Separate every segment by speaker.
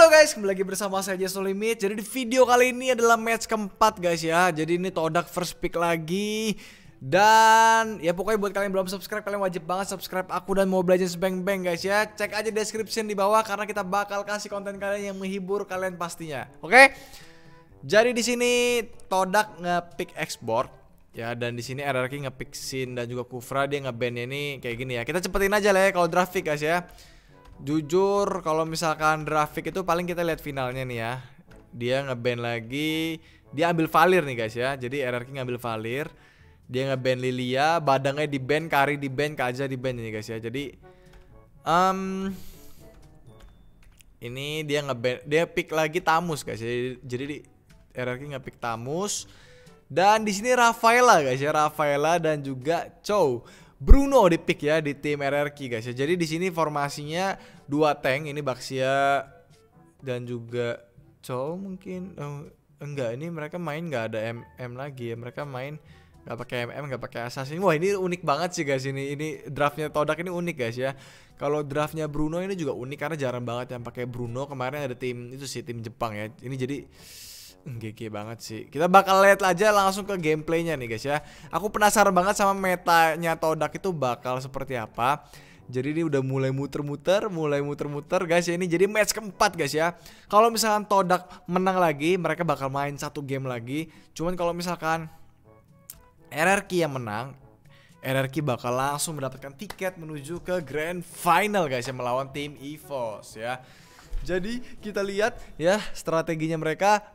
Speaker 1: Halo guys, kembali lagi bersama saya Just No Limit. Jadi di video kali ini adalah match keempat guys ya. Jadi ini Todak first pick lagi. Dan ya pokoknya buat kalian yang belum subscribe, kalian wajib banget subscribe aku dan Mobile Legends Bang Bang guys ya. Cek aja description di bawah karena kita bakal kasih konten kalian yang menghibur kalian pastinya. Oke? Jadi di sini Todak nge-pick export ya, dan di sini RRQ nge-pick Sin dan juga Kufra. Dia nge-bandnya ini kayak gini ya. Kita cepetin aja lah ya kalau draft pick guys ya. Jujur kalau misalkan draft pick itu paling kita lihat finalnya nih ya. Dia nge-ban lagi, dia ambil Valir nih guys ya. Jadi RRQ ngambil Valir, dia nge-ban Lilia, Badangnya di-ban, Kari di-ban, Kaja di-ban nih guys ya. Jadi ini dia nge-ban, dia pick lagi Tamus guys ya. Jadi RRQ nge-pick Tamus. Dan di sini Rafaela guys ya, Rafaela dan juga Chow. Bruno di pick ya di tim RRQ guys ya. Jadi di sini formasinya 2 tank, ini Baxia dan juga Chow mungkin. Oh, enggak, ini mereka main nggak ada MM lagi ya. Mereka main nggak pakai MM, nggak pakai assassin. Wah, ini unik banget sih guys ini. Ini draftnya Todak ini unik guys ya. Kalau draftnya Bruno ini juga unik karena jarang banget yang pakai Bruno. Kemarin ada tim itu sih, tim Jepang ya. Ini jadi GG banget sih. Kita bakal lihat aja langsung ke gameplaynya nih guys ya. Aku penasaran banget sama metanya Todak itu bakal seperti apa. Jadi ini udah mulai muter-muter guys ya ini. Jadi match keempat guys ya. Kalau misalkan Todak menang lagi, mereka bakal main 1 game lagi. Cuman kalau misalkan RRQ yang menang, RRQ bakal langsung mendapatkan tiket menuju ke grand final guys ya, melawan tim EVOS ya. Jadi kita lihat ya strateginya mereka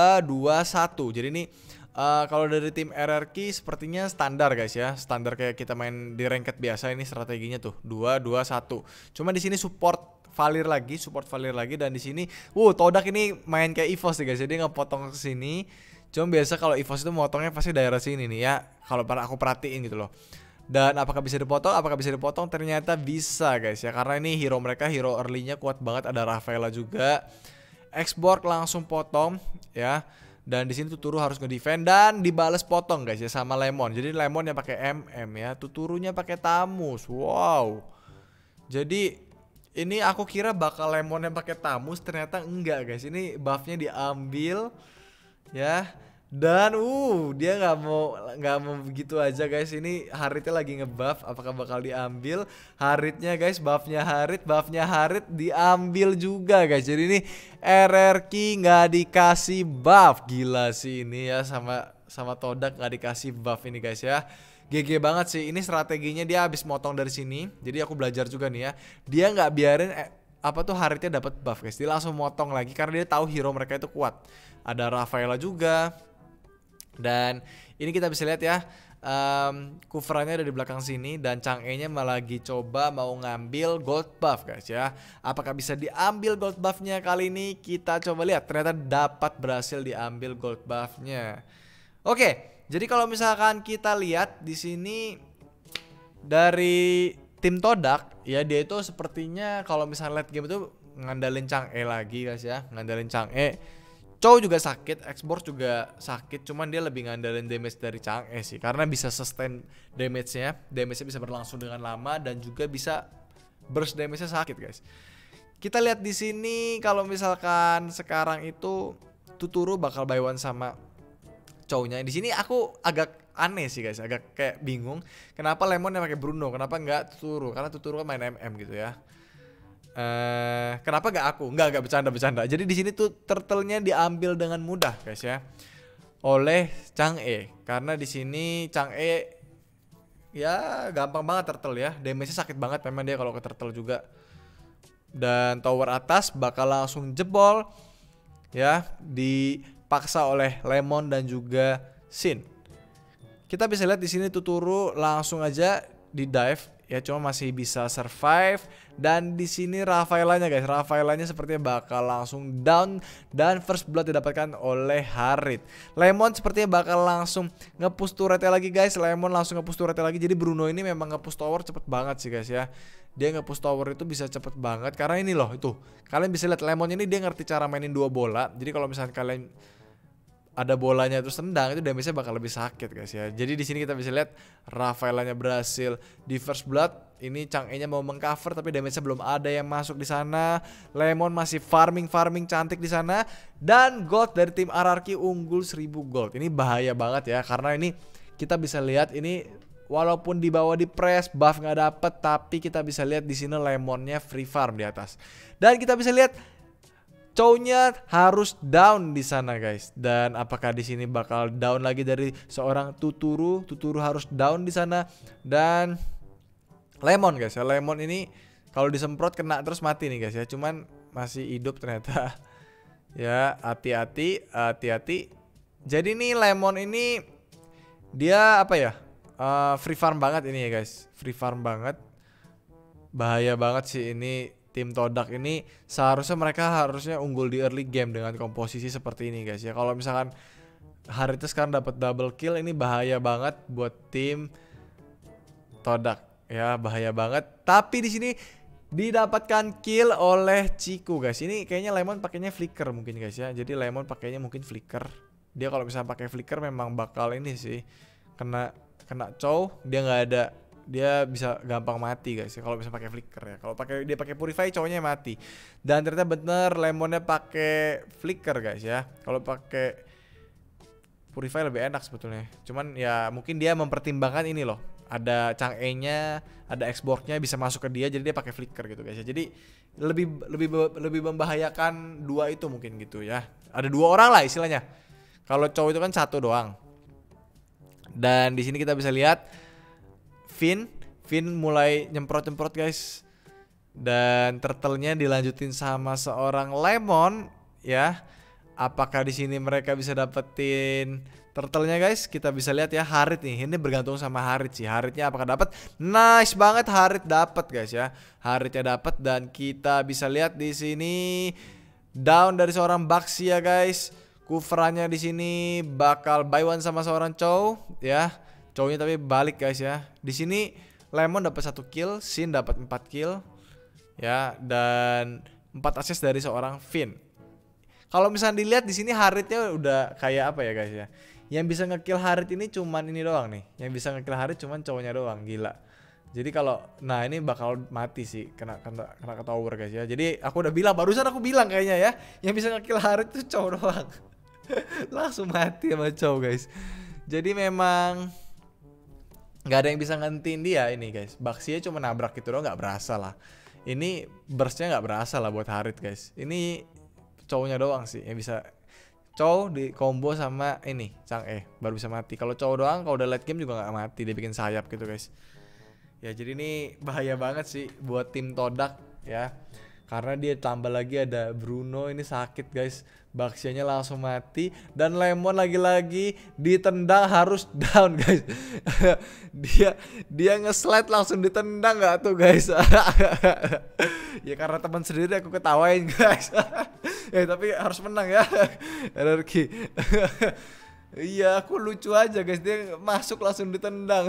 Speaker 1: 2-2-1. Jadi ini kalau dari tim RRQ sepertinya standar guys ya, standar kayak kita main di ranked biasa. Ini strateginya tuh 2-2-1. Cuma di sini support Valir lagi dan di sini Todak ini main kayak EVOS nih guys. Jadi ngepotong ke sini. Cuma biasa kalau EVOS itu motongnya pasti daerah sini nih ya. Kalau aku perhatiin gitu loh. Dan apakah bisa dipotong? Apakah bisa dipotong? Ternyata bisa guys ya. Karena ini hero mereka, hero early-nya kuat banget. Ada Rafaela juga. Export langsung potong ya. Dan di sini Tuturu harus nge-defend dan dibales potong guys ya sama Lemon. Jadi Lemon yang pakai MM ya. Tuturunya pakai Tamus. Wow. Jadi ini aku kira bakal Lemon yang pakai Tamus, ternyata enggak guys. Ini buffnya diambil ya. Dan dia nggak mau begitu aja guys. Ini Haritnya lagi ngebuff, apakah bakal diambil Haritnya guys? Buffnya Harit diambil juga guys. Jadi ini RRQ nggak dikasih buff, gila sih ini ya, sama Todak nggak dikasih buff ini guys ya. GG banget sih. Ini strateginya dia habis motong dari sini. Jadi aku belajar juga nih ya. Dia nggak biarin Haritnya dapat buff guys. Dia langsung motong lagi karena dia tahu hero mereka itu kuat. Ada Rafaela juga. Dan ini kita bisa lihat ya, Kufranya ada di belakang sini dan Chang'e nya malah lagi coba mau ngambil gold buff guys ya. Apakah bisa diambil gold buffnya kali ini? Kita coba lihat. Ternyata dapat berhasil diambil gold buffnya. Oke, jadi kalau misalkan kita lihat di sini dari tim Todak ya, dia itu sepertinya kalau misalnya late game itu ngandalin Chang'e lagi guys ya, ngandalin Chang'e. Chow juga sakit, Export juga sakit, cuman dia lebih ngandalin damage dari Chang'e sih, karena bisa sustain damage-nya bisa berlangsung dengan lama dan juga bisa burst damage-nya sakit guys. Kita lihat di sini kalau misalkan sekarang itu Tuturu bakal buy one sama Chow-nya. Di sini aku agak aneh sih guys, agak kayak bingung kenapa Lemon yang pakai Bruno, kenapa nggak Tuturu? Karena Tuturu kan main MM gitu ya. Kenapa gak aku? Enggak bercanda. Jadi di sini tuh turtle-nya diambil dengan mudah guys ya oleh Chang'e. Karena di sini Chang'e ya gampang banget turtle ya. Damage-nya sakit banget memang dia kalau ke turtle juga. Dan tower atas bakal langsung jebol ya, dipaksa oleh Lemon dan juga Sin. Kita bisa lihat di sini Tuturu langsung aja di dive ya, cuma masih bisa survive. Dan di sini Rafaelanya guys, Rafaelanya sepertinya bakal langsung down dan first blood didapatkan oleh Harit. Lemon sepertinya bakal langsung nge-push turretnya lagi guys. Lemon langsung nge-push turretnya lagi. Jadi Bruno ini memang nge-push tower cepet banget sih guys ya. Dia nge-push tower itu bisa cepet banget karena ini loh, itu kalian bisa lihat Lemon ini dia ngerti cara mainin 2 bola. Jadi kalau misalnya kalian ada bolanya terus tendang itu damage-nya bakal lebih sakit guys ya. Jadi di sini kita bisa lihat Rafaelanya berhasil di first blood. Ini Chang'e-nya mau mengcover tapi damage-nya belum ada yang masuk di sana. Lemon masih farming cantik di sana dan gold dari tim RRQ unggul 1000 gold. Ini bahaya banget ya karena ini kita bisa lihat ini walaupun di bawah di press buff nggak dapet tapi kita bisa lihat di sini Lemonnya free farm di atas. Dan kita bisa lihat Chow-nya harus down di sana guys. Dan apakah di sini bakal down lagi dari seorang Tuturu? Tuturu harus down di sana dan Lemon guys ya. Lemon ini kalau disemprot kena terus mati nih guys ya. Cuman masih hidup ternyata. Ya, hati-hati. Jadi nih Lemon ini dia apa ya? Free farm banget ini ya guys. Free farm banget. Bahaya banget sih ini. Tim Todak ini seharusnya mereka harusnya unggul di early game dengan komposisi seperti ini guys ya. Kalau misalkan hari itu sekarang dapat double kill ini bahaya banget buat tim Todak ya, bahaya banget. Tapi di sini didapatkan kill oleh Ciku guys. Ini kayaknya Lemon pakainya flicker mungkin guys ya. Jadi Lemon pakainya mungkin flicker. Dia kalau misalnya pakai flicker memang bakal ini sih kena Chow, dia nggak ada. Dia bisa gampang mati guys ya kalau bisa pakai flicker ya. Kalau dia pakai purify cowoknya mati. Dan ternyata bener Lemonnya pakai flicker guys ya. Kalau pakai purify lebih enak sebetulnya. Cuman ya mungkin dia mempertimbangkan ini loh. Ada Chang'e-nya, ada X-Borg-nya bisa masuk ke dia jadi dia pakai flicker gitu guys ya. Jadi lebih membahayakan dua itu mungkin gitu ya. Ada dua orang lah istilahnya. Kalau cowok itu kan satu doang. Dan di sini kita bisa lihat Finn mulai nyemprot guys. Dan turtle-nya dilanjutin sama seorang Lemon ya. Apakah di sini mereka bisa dapetin turtle-nya guys? Kita bisa lihat ya Harit nih. Ini bergantung sama Harit sih. Haritnya apakah dapat? Nice banget Harit dapat guys ya. Haritnya dapat dan kita bisa lihat di sini down dari seorang Baxia guys. Coverannya di sini bakal buy one sama seorang Chow ya. Chow-nya tapi balik guys ya. Di sini Lemon dapat 1 kill, Sin dapat 4 kill. Ya, dan 4 assist dari seorang Finn. Kalau misalnya dilihat di sini Haritnya udah kayak apa ya guys ya. Yang bisa ngekill Harit ini cuman ini doang nih. Yang bisa ngekill Harit cuman cowoknya doang, gila. Jadi kalau nah ini bakal mati sih kena ke tower guys ya. Jadi aku udah bilang barusan aku bilang kayaknya ya, yang bisa ngekill Harit tuh cowok doang. Langsung mati sama cowok guys. Jadi memang nggak ada yang bisa ngentiin dia ini guys. Baxia cuma nabrak gitu doang nggak berasa lah. Ini burstnya nggak berasa lah buat Harit guys. Ini cowoknya doang sih yang bisa. Chow di combo sama ini Chang'e baru bisa mati. Kalau Chow doang kalau udah late game juga nggak mati. Dia bikin sayap gitu guys. Ya jadi ini bahaya banget sih buat tim Todak ya. Karena dia tambah lagi ada Bruno, ini sakit guys. Baxianya langsung mati. Dan Lemon lagi-lagi ditendang harus down guys. dia nge-slide langsung ditendang gak tuh guys. Ya karena teman sendiri aku ketawain guys. Tapi harus menang ya RRQ. Iya aku lucu aja guys. Dia masuk langsung ditendang.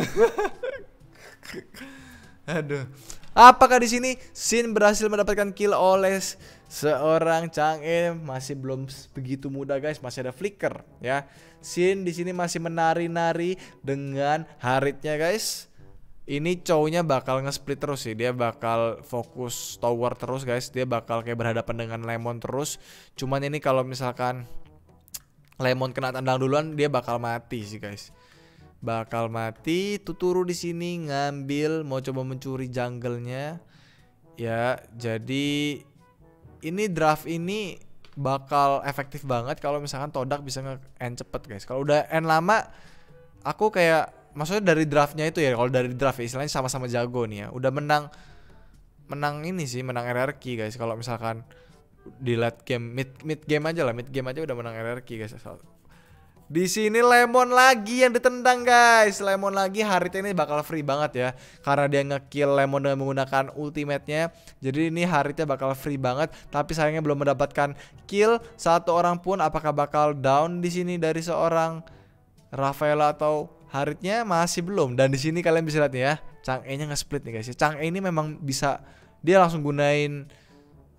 Speaker 1: Aduh. Apakah di sini Sin berhasil mendapatkan kill oleh seorang Chang'e? Masih belum begitu mudah guys, masih ada flicker ya. Sin di sini masih menari-nari dengan Haritnya guys. Ini Chow-nya bakal nge-split terus sih, dia bakal fokus tower terus guys. Dia bakal kayak berhadapan dengan Lemon terus. Cuman ini kalau misalkan Lemon kena tendang duluan dia bakal mati sih guys. Bakal mati. Tuturu di sini ngambil mau coba mencuri jungle-nya. Ya, jadi ini draft ini bakal efektif banget kalau misalkan Todak bisa nge-end cepet guys. Kalau udah end lama aku kayak maksudnya dari draftnya itu ya, kalau dari draft ya, istilahnya sama-sama jago nih ya. Udah menang ini sih, menang RRQ guys. Kalau misalkan di late game, mid game aja lah, mid game aja udah menang RRQ guys. Di sini Lemon lagi yang ditendang guys. Lemon lagi, Harit ini bakal free banget ya. Karena dia nge-kill Lemon dengan menggunakan ultimate-nya. Jadi ini Haritnya bakal free banget. Tapi sayangnya belum mendapatkan kill satu orang pun. Apakah bakal down di sini dari seorang Rafaela atau Haritnya? Masih belum. Dan di sini kalian bisa lihat nih ya, Chang'e-nya nge-split nih guys. Chang'e ini memang bisa, dia langsung gunain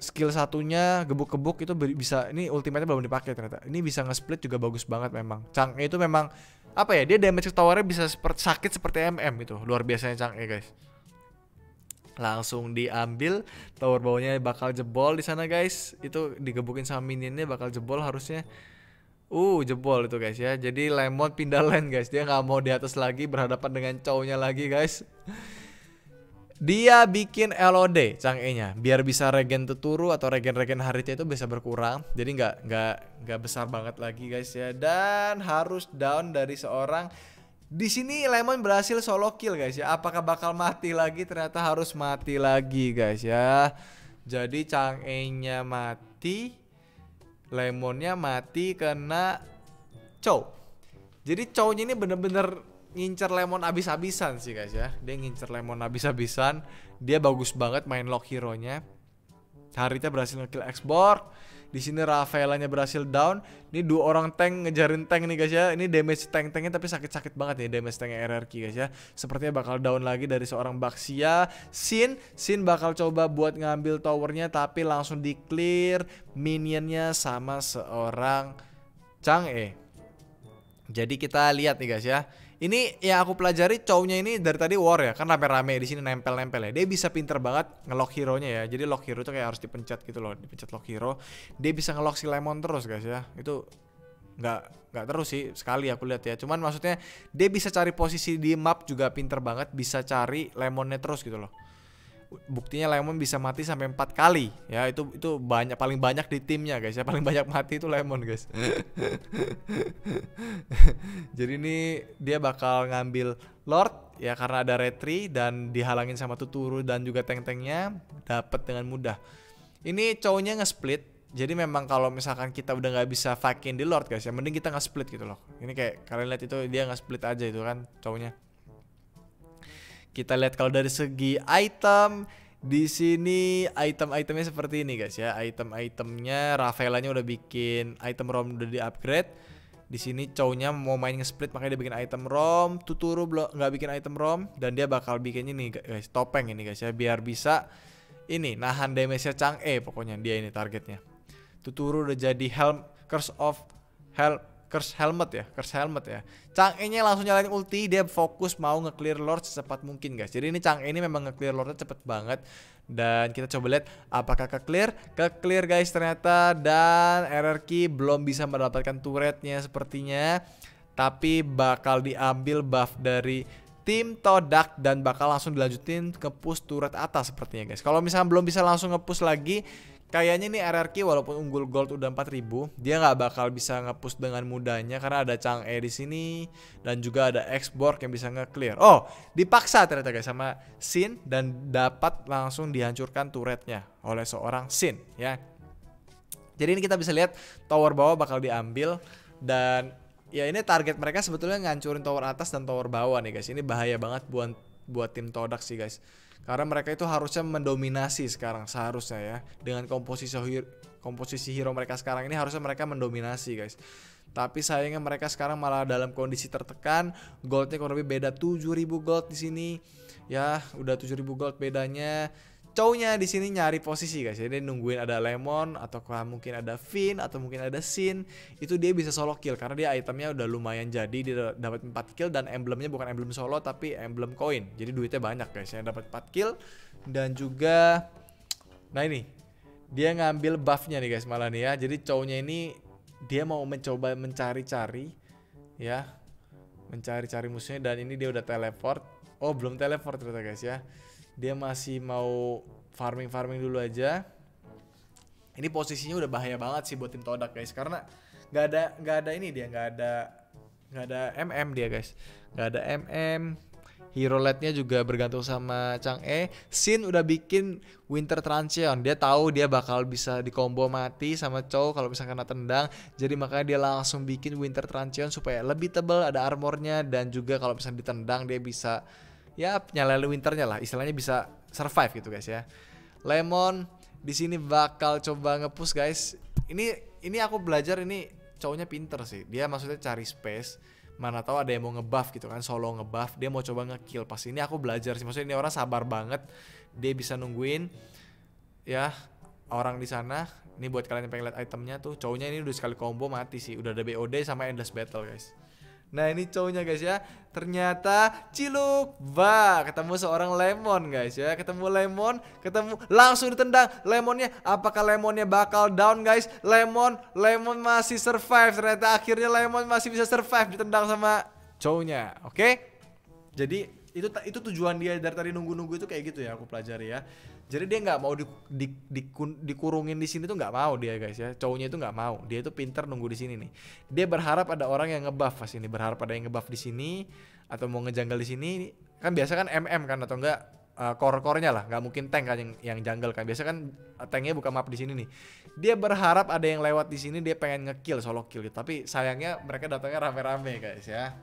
Speaker 1: skill satunya gebuk-gebuk itu bisa, ini ultimate-nya belum dipakai ternyata. Ini bisa nge-split juga bagus banget memang. Chang'e itu memang apa ya, dia damage towernya bisa sakit seperti MM itu. Luar biasanya Chang'e guys. Langsung diambil, tower bawahnya bakal jebol di sana guys. Itu digebukin sama minionnya bakal jebol harusnya. Jebol itu guys ya. Jadi Lemon pindah lane guys. Dia nggak mau di atas lagi, berhadapan dengan Chow-nya lagi guys. Dia bikin LOD Chang'e-nya biar bisa regen Tuturu atau regen Harita itu bisa berkurang. Jadi nggak besar banget lagi guys ya. Dan harus down dari seorang. Di sini Lemon berhasil solo kill guys ya. Apakah bakal mati lagi? Ternyata harus mati lagi guys ya. Jadi Chang'e-nya mati, Lemonnya mati kena Chow. Jadi Chow-nya ini bener-bener ngincer Lemon abis-abisan sih guys ya. Dia ngincer Lemon abis-abisan. Dia bagus banget main lock hero-nya. Harita berhasil ngekill X-Borg. Di sini Rafaelanya berhasil down. Ini dua orang tank ngejarin tank nih guys ya. Ini damage tank-tanknya tapi sakit-sakit banget nih damage tanknya RRQ guys ya. Sepertinya bakal down lagi dari seorang Baxia. Sin bakal coba buat ngambil towernya tapi langsung di clear minionnya sama seorang Chang'e. Jadi kita lihat nih guys ya. Ini yang aku pelajari Chow-nya ini dari tadi war ya, kan rame-rame di sini nempel-nempel ya. Dia bisa pinter banget ngelock hero-nya ya. Jadi lock hero itu kayak harus dipencet gitu loh, dipencet lock hero. Dia bisa ngelock si Lemon terus guys ya. Itu nggak terus sih, sekali aku lihat ya. Cuman maksudnya dia bisa cari posisi di map juga pinter banget, bisa cari Lemonnya terus gitu loh. Buktinya Lemon bisa mati sampai 4 kali ya, itu banyak, paling banyak di timnya guys ya, paling banyak mati itu Lemon guys. Jadi ini dia bakal ngambil Lord ya karena ada retri dan dihalangin sama Tuturu dan juga tank-tanknya, dapat dengan mudah. Ini Chow-nya nge-split. Jadi memang kalau misalkan kita udah nggak bisa fakin di Lord guys ya, mending kita nge-split gitu loh. Ini kayak kalian lihat itu dia nge-split aja itu kan Chow-nya. Kita lihat kalau dari segi item, di sini item-itemnya seperti ini guys ya. Item-itemnya Rafaelanya udah bikin item ROM, udah di-upgrade. Di sini Chow-nya mau main nge-split makanya dia bikin item ROM. Tuturu nggak bikin item ROM dan dia bakal bikin ini guys, topeng ini guys ya, biar bisa ini nahan damage-nya Chang'e, pokoknya dia ini targetnya. Tuturu udah jadi Curse Helmet ya. Chang'e-nya langsung nyalain ulti, dia fokus mau nge-clear Lord secepat mungkin guys. Jadi ini Chang'e ini memang nge-clear Lordnya cepet banget. Dan kita coba lihat apakah ke-clear guys ternyata. Dan RRQ belum bisa mendapatkan turretnya sepertinya. Tapi bakal diambil buff dari tim Todak dan bakal langsung dilanjutin ke push turret atas sepertinya guys. Kalau misalnya belum bisa langsung nge-push lagi, kayaknya nih RRQ walaupun unggul gold udah 4000, dia nggak bakal bisa nge-push dengan mudahnya karena ada Chang'e di sini dan juga ada X-Borg yang bisa nge-clear. Oh, dipaksa ternyata guys sama Sin dan dapat langsung dihancurkan turretnya oleh seorang Sin ya. Jadi ini kita bisa lihat tower bawah bakal diambil dan ya ini target mereka sebetulnya ngancurin tower atas dan tower bawah nih guys. Ini bahaya banget buat tim Todak sih guys. Karena mereka itu harusnya mendominasi sekarang seharusnya ya. Dengan komposisi hero mereka sekarang ini harusnya mereka mendominasi guys. Tapi sayangnya mereka sekarang malah dalam kondisi tertekan. Goldnya kurang lebih beda 7000 gold di sini. Ya, udah 7000 gold bedanya. Chow-nya di sini nyari posisi guys. Jadi nungguin ada Lemon atau mungkin ada Finn atau mungkin ada Sin. Itu dia bisa solo kill karena dia itemnya udah lumayan jadi, dia dapat 4 kill dan emblemnya bukan emblem solo tapi emblem koin. Jadi duitnya banyak guys ya, dapat 4 kill dan juga nah ini dia ngambil buffnya nih guys malah nih ya. Jadi Chow-nya ini dia mau mencoba mencari-cari ya. Mencari-cari musuhnya dan ini dia udah teleport. Oh, belum teleport ternyata guys ya. Dia masih mau farming dulu aja. Ini posisinya udah bahaya banget sih buat tim Todak guys karena nggak ada ini dia nggak ada MM dia guys, nggak ada MM. Hero late-nya juga bergantung sama Chang'e. Sin udah bikin Winter Truncheon. Dia tahu dia bakal bisa di combo mati sama Chow kalau misalkan kena tendang. Jadi makanya dia langsung bikin Winter Truncheon supaya lebih tebal, ada armornya dan juga kalau misalkan ditendang dia bisa ya nyalain winternya lah, istilahnya bisa survive gitu guys ya. Lemon di sini bakal coba nge-push guys. Ini aku belajar ini Chow-nya pinter sih. Dia maksudnya cari space. Mana tahu ada yang mau nge-buff gitu kan, solo nge-buff, dia mau coba nge-kill. Pas ini aku belajar sih, maksudnya ini orang sabar banget. Dia bisa nungguin ya. orang di sana. Ini buat kalian yang pengen lihat itemnya tuh. Cowoknya ini udah sekali combo mati sih. Udah ada BOD sama endless battle guys. Nah ini cowoknya guys ya. Ternyata Ciluk. Bah, ketemu seorang Lemon guys ya. Ketemu Lemon, langsung ditendang Lemonnya. Apakah Lemonnya bakal down guys? Lemon masih survive. Ternyata akhirnya Lemon masih bisa survive ditendang sama cowoknya. Oke? Jadi itu tujuan dia dari tadi nunggu-nunggu itu kayak gitu ya, aku pelajari ya. Jadi dia nggak mau dikurungin di sini tuh, nggak mau dia guys ya. Cowoknya itu nggak mau. Dia itu pinter nunggu di sini nih. Dia berharap ada orang yang ngebuff pas ini, berharap ada yang ngebuff di sini atau mau ngejunggle di sini. Kan biasa kan MM kan atau enggak core-core-nya lah, nggak mungkin tank kan yang jungle kan. Biasa kan tanknya buka map di sini nih. Dia berharap ada yang lewat di sini, dia pengen ngekill, solo kill gitu. Tapi sayangnya mereka datangnya rame-rame guys ya.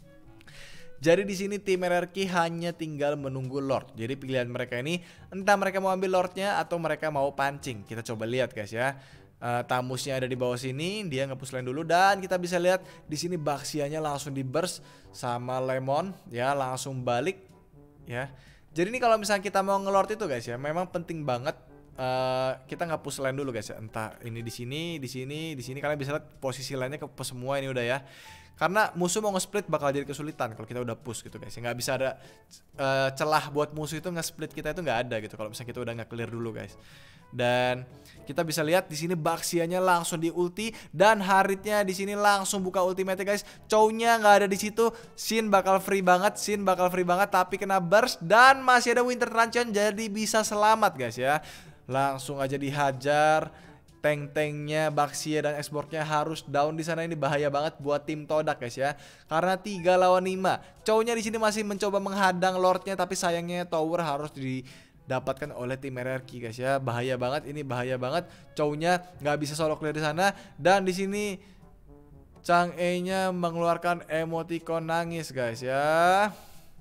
Speaker 1: Jadi di sini tim RRQ hanya tinggal menunggu Lord. Jadi pilihan mereka ini entah mereka mau ambil Lordnya atau mereka mau pancing. Kita coba lihat guys ya. Tamusnya ada di bawah sini, dia nge-push lane dulu dan kita bisa lihat di sini Baxianya langsung di burst sama Lemon ya, langsung balik ya. Jadi ini kalau misalnya kita mau nge-Lord itu guys ya, memang penting banget kita nge-push lane dulu guys ya. Entah ini di sini kalian bisa lihat posisi lainnya ke semua ini udah ya. Karena musuh mau nge-split bakal jadi kesulitan kalau kita udah push gitu guys. Nggak bisa ada celah buat musuh itu nge-split kita itu nggak ada gitu kalau misalnya kita udah nge-clear dulu guys. Dan kita bisa lihat di sini Baxianya langsung di ulti dan Haritnya di sini langsung buka ultimate guys. Chow-nya nggak ada di situ. Xin bakal free banget, tapi kena burst dan masih ada Winter Truncheon jadi bisa selamat guys ya. Langsung aja dihajar. Tank-tanknya, Baxia dan Xbox-nya harus down di sana. Ini bahaya banget buat tim Todak guys ya. Karena 3 lawan 5. Chow-nya di sini masih mencoba menghadang Lord-nya, tapi sayangnya tower harus didapatkan oleh tim RRQ guys ya. Bahaya banget, ini bahaya banget. Chow-nya nggak bisa solo clear di sana dan di sini Chang'e-nya mengeluarkan emoticon nangis guys ya.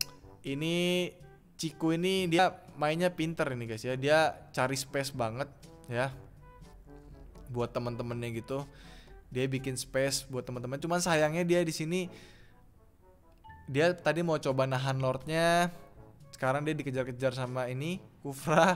Speaker 1: Ini Ciku ini dia mainnya pinter ini guys ya. Dia cari space banget ya. Buat teman-temannya gitu, dia bikin space buat teman-teman. Cuman sayangnya dia di sini, dia tadi mau coba nahan Lordnya, sekarang dia dikejar-kejar sama ini Kufra,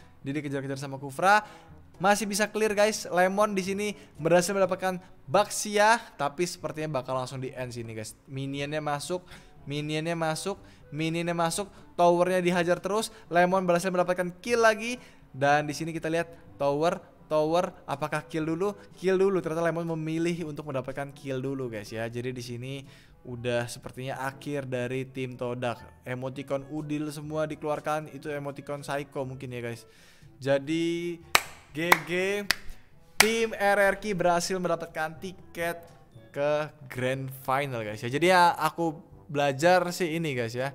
Speaker 1: masih bisa clear guys. Lemon di sini berhasil mendapatkan Baxia, tapi sepertinya bakal langsung di end sini guys. Minionnya masuk, towernya dihajar terus. Lemon berhasil mendapatkan kill lagi, dan di sini kita lihat tower apakah kill dulu? Ternyata Lemon memilih untuk mendapatkan kill dulu guys ya. Jadi di sini udah sepertinya akhir dari tim Todak. Emoticon Udil semua dikeluarkan, itu emoticon Psycho mungkin ya guys. Jadi GG, tim RRQ berhasil mendapatkan tiket ke Grand Final guys ya. Jadi ya aku belajar sih ini guys ya.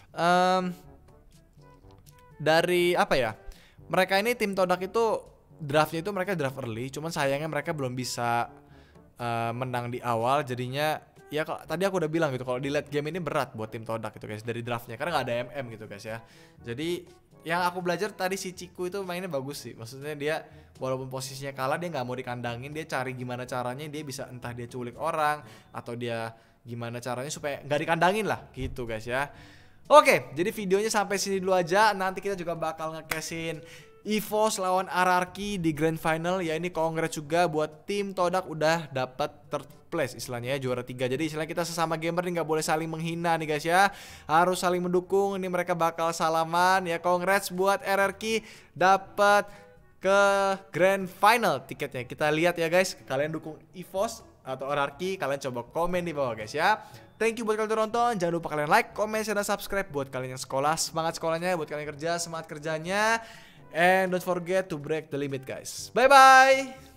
Speaker 1: Dari apa ya? Mereka ini tim Todak itu draftnya itu mereka draft early, cuman sayangnya mereka belum bisa menang di awal. Jadinya ya tadi aku udah bilang gitu, kalau di late game ini berat buat tim Todak itu guys dari draftnya, karena nggak ada MM gitu guys ya. Jadi yang aku belajar tadi si Ciku itu mainnya bagus sih, maksudnya dia walaupun posisinya kalah dia nggak mau dikandangin, dia cari gimana caranya dia bisa, entah dia culik orang atau dia gimana caranya supaya nggak dikandangin lah gitu guys ya. Oke, jadi videonya sampai sini dulu aja. Nanti kita juga bakal nge-cashin EVOS lawan RRQ di Grand Final ya. Ini congrats juga buat tim Todak udah dapat third place istilahnya ya, juara 3. Jadi istilahnya kita sesama gamer nih nggak boleh saling menghina nih guys ya. Harus saling mendukung. Ini mereka bakal salaman ya. Congrats buat RRQ dapat ke Grand Final tiketnya. Kita lihat ya guys. Kalian dukung EVOS atau RRQ, kalian coba komen di bawah guys ya. Thank you buat kalian udah nonton. Jangan lupa kalian like, comment, share, dan subscribe. Buat kalian yang sekolah, semangat sekolahnya. Buat kalian yang kerja, semangat kerjanya. And don't forget to break the limit guys. Bye bye.